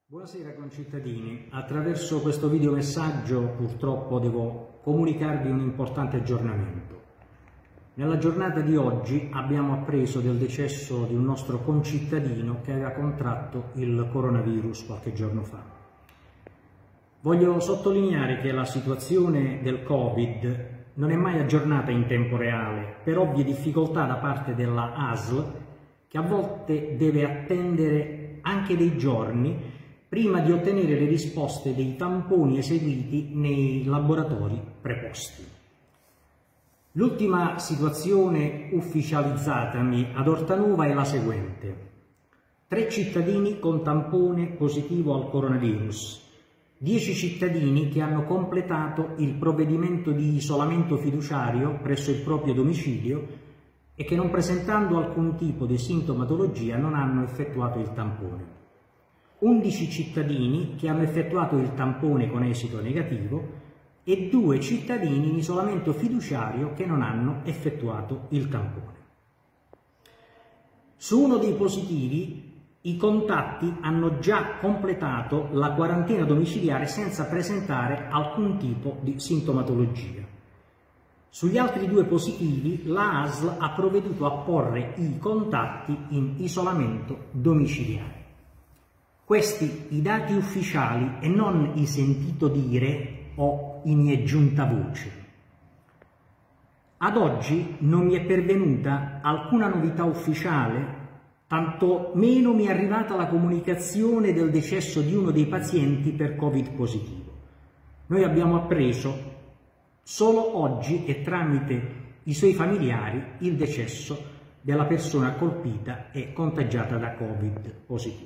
Buonasera concittadini, attraverso questo videomessaggio purtroppo devo comunicarvi un importante aggiornamento. Nella giornata di oggi abbiamo appreso del decesso di un nostro concittadino che aveva contratto il coronavirus qualche giorno fa. Voglio sottolineare che la situazione del Covid non è mai aggiornata in tempo reale per ovvie difficoltà da parte della ASL, che a volte deve attendere anche dei giorni prima di ottenere le risposte dei tamponi eseguiti nei laboratori preposti. L'ultima situazione ufficializzatami ad Ortanova è la seguente: 3 cittadini con tampone positivo al coronavirus, 10 cittadini che hanno completato il provvedimento di isolamento fiduciario presso il proprio domicilio e che, non presentando alcun tipo di sintomatologia, non hanno effettuato il tampone. 11 cittadini che hanno effettuato il tampone con esito negativo e 2 cittadini in isolamento fiduciario che non hanno effettuato il tampone. Su uno dei positivi i contatti hanno già completato la quarantena domiciliare senza presentare alcun tipo di sintomatologia. Sugli altri 2 positivi la ASL ha provveduto a porre i contatti in isolamento domiciliare. Questi i dati ufficiali e non i sentito dire o i miei giuntavoce. Ad oggi non mi è pervenuta alcuna novità ufficiale, tanto meno mi è arrivata la comunicazione del decesso di uno dei pazienti per Covid positivo. Noi abbiamo appreso solo oggi e tramite i suoi familiari il decesso della persona colpita e contagiata da Covid positivo.